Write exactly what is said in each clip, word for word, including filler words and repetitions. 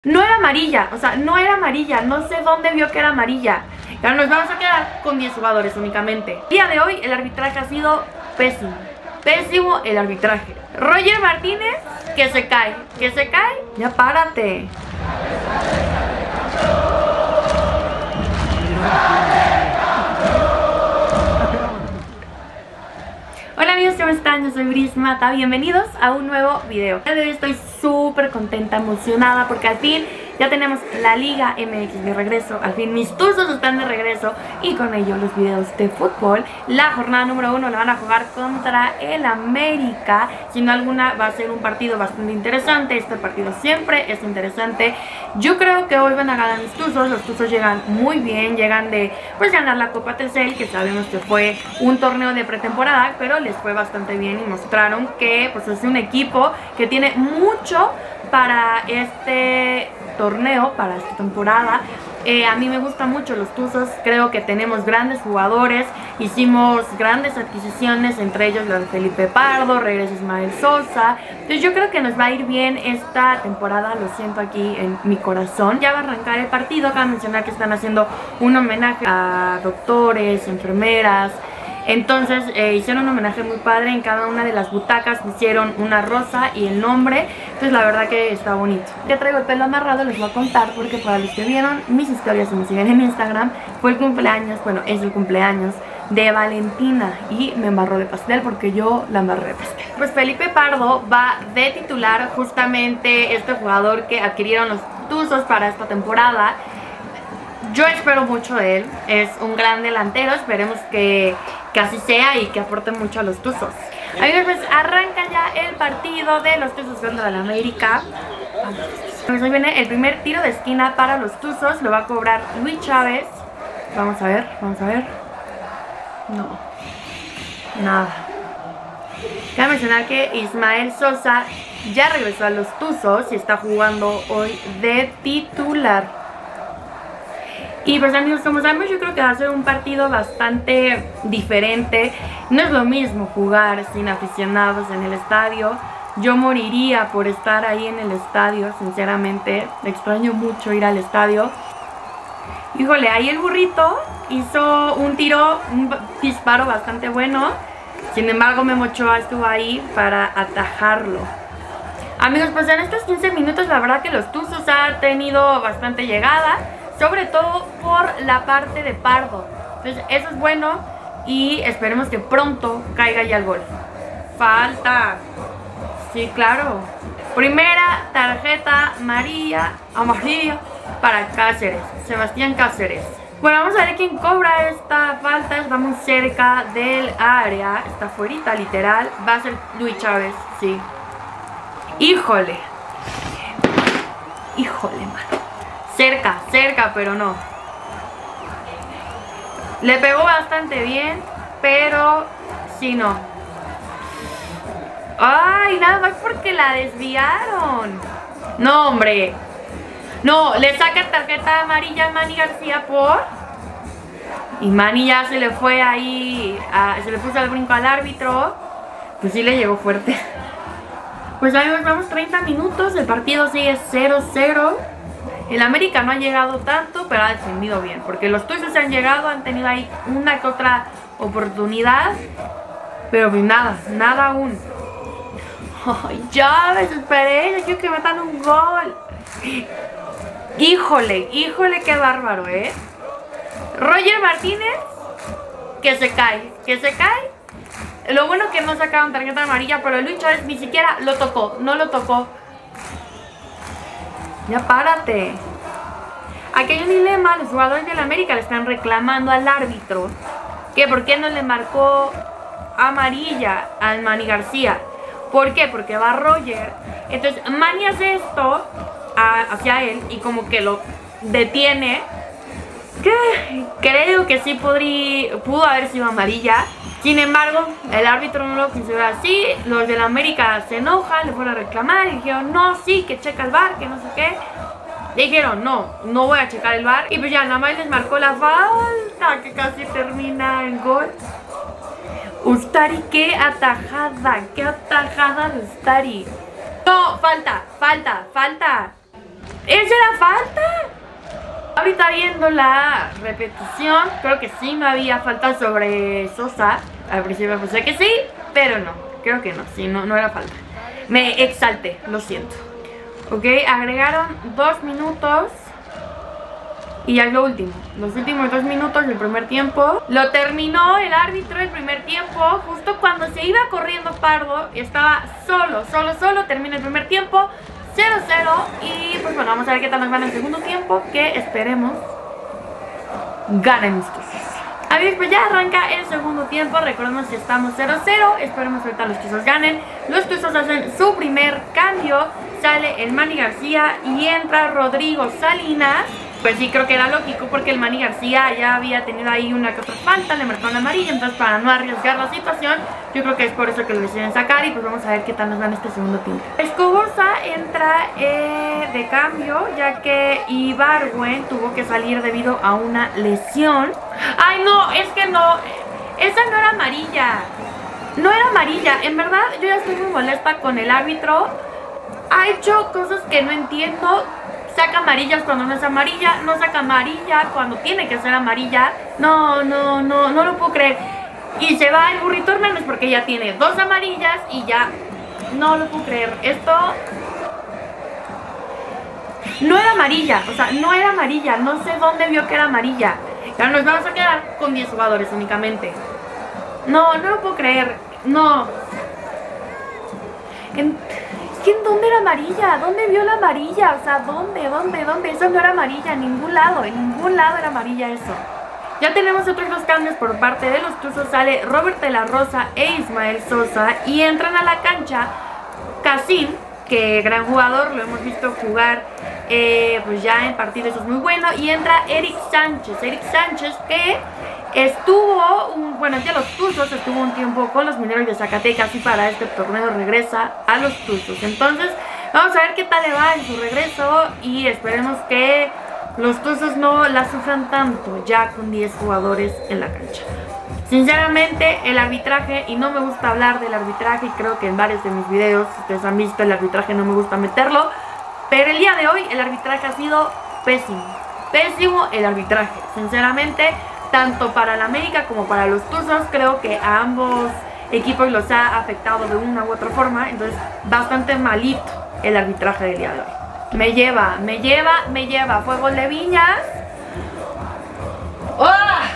No era amarilla, o sea, no era amarilla, no sé dónde vio que era amarilla. Pero nos vamos a quedar con diez jugadores únicamente. El día de hoy el arbitraje ha sido pésimo, pésimo el arbitraje. Roger Martínez, que se cae, que se cae, ya párate. Hola amigos, ¿cómo están? Yo soy Bris Mata, bienvenidos a un nuevo video. El día de hoy estoy súper contenta, emocionada, porque al fin ya tenemos la Liga M X de regreso. Al fin mis tuzos están de regreso y con ello los videos de fútbol. La jornada número uno la van a jugar contra el América. Sin duda alguna va a ser un partido bastante interesante. Este partido siempre es interesante. Yo creo que hoy van a ganar mis tuzos. Los tuzos llegan muy bien, llegan de pues ganar la Copa Telcel, que sabemos que fue un torneo de pretemporada, pero les fue bastante bien y mostraron que pues es un equipo que tiene mucho para este torneo, para esta temporada. Eh, a mí me gustan mucho los tuzos, creo que tenemos grandes jugadores, hicimos grandes adquisiciones, entre ellos la de Felipe Pardo, regresa Ismael Sosa. Entonces yo creo que nos va a ir bien esta temporada, lo siento aquí en mi corazón. Ya va a arrancar el partido, acabo de mencionar que están haciendo un homenaje a doctores, enfermeras. Entonces eh, hicieron un homenaje muy padre. En cada una de las butacas hicieron una rosa y el nombre. Entonces la verdad que está bonito. Ya traigo el pelo amarrado, les voy a contar, porque para los que vieron mis historias y me siguen en Instagram, fue el cumpleaños, bueno, es el cumpleaños de Valentina y me embarró de pastel porque yo la embarré de pastel. Pues Felipe Pardo va de titular, justamente este jugador que adquirieron los tuzos para esta temporada. Yo espero mucho de él, es un gran delantero, esperemos que, que así sea y que aporte mucho a los tuzos. Amigos, pues arranca ya el partido de los tuzos contra el América. Pues hoy viene el primer tiro de esquina para los tuzos, lo va a cobrar Luis Chávez. Vamos a ver, vamos a ver. No, nada. Cabe mencionar que Ismael Sosa ya regresó a los tuzos y está jugando hoy de titular. Y pues amigos, como sabemos, yo creo que va a ser un partido bastante diferente. No es lo mismo jugar sin aficionados en el estadio. Yo moriría por estar ahí en el estadio, sinceramente. Extraño mucho ir al estadio. Híjole, ahí el burrito hizo un tiro, un disparo bastante bueno. Sin embargo, Memo Ochoa estuvo ahí para atajarlo. Amigos, pues en estos quince minutos la verdad que los tuzos han tenido bastante llegada, sobre todo por la parte de Pardo. Entonces eso es bueno y esperemos que pronto caiga ya el gol. Falta. Sí, claro. Primera tarjeta amarilla, amarilla para Cáceres, Sebastián Cáceres. Bueno, vamos a ver quién cobra esta falta. Está muy cerca del área, está fuerita literal. Va a ser Luis Chávez, sí. Híjole. Híjole, mano. Cerca, cerca, pero no. Le pegó bastante bien, pero sí no. Ay, nada más porque la desviaron. No, hombre. No, le saca tarjeta amarilla a Manny García por... Y Manny ya se le fue ahí, a... se le puso el brinco al árbitro. Pues sí le llegó fuerte. Pues amigos, vamos treinta minutos, el partido sigue cero cero. El América no ha llegado tanto, pero ha defendido bien, porque los tuzos se han llegado, han tenido ahí una que otra oportunidad, pero pues nada, nada aún. Ay, ya me desesperé, yo quiero que metan un gol. Híjole, híjole, qué bárbaro, ¿eh? Roger Martínez, que se cae, que se cae. Lo bueno que no sacaron tarjeta amarilla, pero Luis Chávez ni siquiera lo tocó, no lo tocó. Ya párate. Aquí hay un dilema. Los jugadores del América le están reclamando al árbitro que por qué no le marcó amarilla a Manny García. ¿Por qué? Porque va Roger. Entonces Manny hace esto a, hacia él y como que lo detiene. Que creo que sí podría, pudo haber sido amarilla. Sin embargo, el árbitro no lo considera así. Los del América se enojan, le fueron a reclamar y dijeron, no, sí, que checa el V A R, que no sé qué. Dijeron, no, no voy a checar el V A R. Y pues ya, nada más les marcó la falta, que casi termina el gol. Ustari, qué atajada, qué atajada de Ustari. No, falta, falta, falta. ¿Esa era falta? Ahorita viendo la repetición, creo que sí no había falta sobre Sosa. Al principio pensé que sí, pero no, creo que no, sí, no, no era falta. Me exalté, lo siento. Ok, agregaron dos minutos. Y ya lo último, los últimos dos minutos del primer tiempo. Lo terminó el árbitro el primer tiempo. Justo cuando se iba corriendo Pardo, estaba solo, solo, solo. Termina el primer tiempo, cero cero. Y pues bueno, vamos a ver qué tal nos van en el segundo tiempo, que esperemos ganen mis Tuzos. Amigos, pues ya arranca el segundo tiempo. Recordemos que estamos cero cero. Esperemos que ahorita los Tuzos ganen. Los Tuzos hacen su primer cambio. Sale el Manny García y entra Rodrigo Salinas. Pues sí, creo que era lógico porque el Manny García ya había tenido ahí una que otra falta, le marcaron amarilla. Entonces, para no arriesgar la situación, yo creo que es por eso que lo deciden sacar. Y pues vamos a ver qué tal nos va en este segundo tiempo. Escobosa entra eh, de cambio, ya que Ibargüen tuvo que salir debido a una lesión. Ay, no, es que no, esa no era amarilla. No era amarilla, en verdad yo ya estoy muy molesta con el árbitro. Ha hecho cosas que no entiendo. Saca amarillas cuando no es amarilla, no saca amarilla cuando tiene que ser amarilla. No, no, no, no lo puedo creer. Y se va el Burrito Hernández porque ya tiene dos amarillas y ya no lo puedo creer. Esto no era amarilla, o sea, no era amarilla. No sé dónde vio que era amarilla. Y ahora nos vamos a quedar con diez jugadores únicamente. No, no lo puedo creer. No. En... ¿En dónde era amarilla? ¿Dónde vio la amarilla? O sea, ¿dónde? ¿Dónde? ¿Dónde? Eso no era amarilla, en ningún lado, en ningún lado era amarilla eso. Ya tenemos otros dos cambios por parte de los Tuzos. Sale Robert de la Rosa e Ismael Sosa y entran a la cancha Casim, que gran jugador, lo hemos visto jugar eh, pues ya en partidos, eso es muy bueno. Y entra Eric Sánchez, Eric Sánchez que estuvo, un, bueno, ya los Tuzos, estuvo un tiempo con los Mineros de Zacatecas y para este torneo regresa a los Tuzos. Entonces vamos a ver qué tal le va en su regreso y esperemos que los Tuzos no la sufran tanto ya con diez jugadores en la cancha. Sinceramente el arbitraje, y no me gusta hablar del arbitraje, y creo que en varios de mis videos ustedes han visto el arbitraje, no me gusta meterlo, pero el día de hoy el arbitraje ha sido pésimo, pésimo el arbitraje, sinceramente. Tanto para la América como para los Tuzos, creo que a ambos equipos los ha afectado de una u otra forma. Entonces, bastante malito el arbitraje del día de hoy. Me lleva, me lleva, me lleva. Fue gol de Viñas. ¡Oh!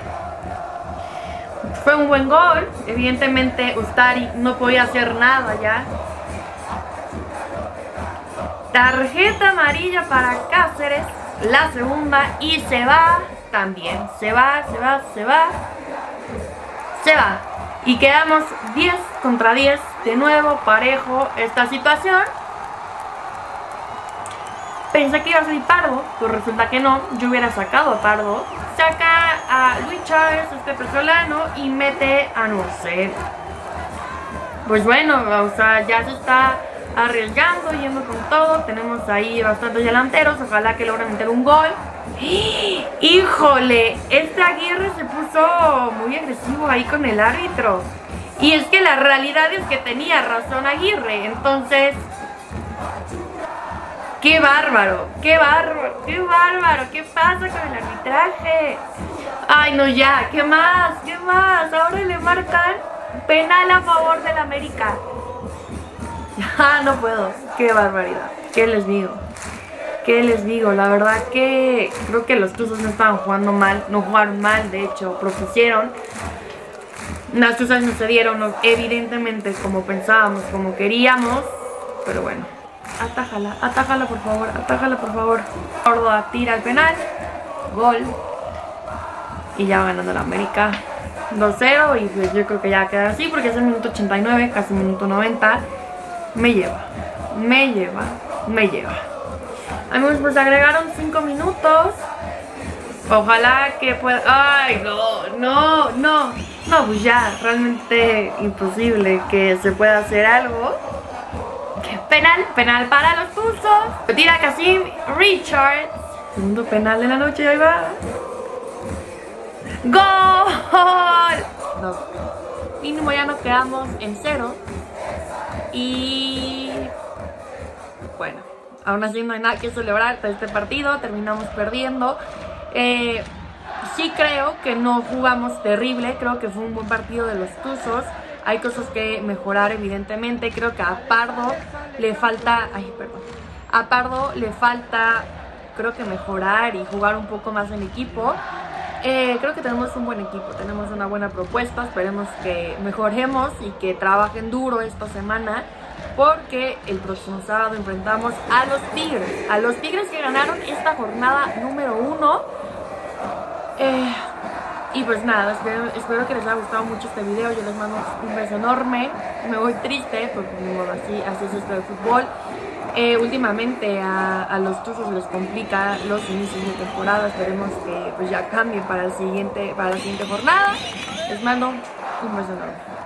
Fue un buen gol. Evidentemente, Ustari no podía hacer nada ya. Tarjeta amarilla para Cáceres. La segunda y se va. También se va, se va, se va, se va. Y quedamos diez contra diez. De nuevo, parejo esta situación. Pensé que iba a salir Pardo, pues resulta que no. Yo hubiera sacado a Pardo. Saca a Luis Chávez, este venezolano, y mete a no sé. Pues bueno, o sea, ya se está arriesgando, yendo con todo. Tenemos ahí bastantes delanteros. Ojalá que logren meter un gol. Híjole, este Aguirre se puso muy agresivo ahí con el árbitro. Y es que la realidad es que tenía razón Aguirre. Entonces, qué bárbaro, qué bárbaro, qué bárbaro. ¿Qué pasa con el arbitraje? Ay, no, ya, ¿qué más? ¿Qué más? Ahora le marcan penal a favor del América. Ah, no puedo, qué barbaridad. ¿Qué les digo? ¿Qué les digo? La verdad que creo que los Tuzos no estaban jugando mal, no jugaron mal, de hecho, propusieron. Las Tuzas no se dieron, evidentemente, como pensábamos, como queríamos, pero bueno. Atájala, atájala por favor, atájala por favor. Córdoba tira el penal, gol, y ya va ganando la América dos cero, y pues yo creo que ya queda así, porque es el minuto ochenta y nueve, casi minuto noventa. Me lleva, me lleva, me lleva. Amigos, pues agregaron cinco minutos. Ojalá que pueda... Ay, no, no, no. No, pues ya, realmente imposible que se pueda hacer algo. Penal, penal para los Tuzos. Tira Casim Richards. Segundo penal de la noche, ahí va. ¡Gol! No. Mínimo ya nos quedamos en cero. Y... bueno, aún así no hay nada que celebrar de este partido, terminamos perdiendo. Eh, sí creo que no jugamos terrible, creo que fue un buen partido de los Tuzos. Hay cosas que mejorar evidentemente, creo que a Pardo le falta, ay perdón, a Pardo le falta creo que mejorar y jugar un poco más en equipo. Eh, creo que tenemos un buen equipo, tenemos una buena propuesta, esperemos que mejoremos y que trabajen duro esta semana, porque el próximo sábado enfrentamos a los Tigres, a los Tigres que ganaron esta jornada número uno. Eh, y pues nada, espero, espero que les haya gustado mucho este video, yo les mando un beso enorme, me voy triste, porque bueno, así, así es esto de fútbol. Eh, últimamente a, a los Tuzos les complica los inicios de temporada, esperemos que pues ya cambie para, el siguiente, para la siguiente jornada. Les mando un beso enorme.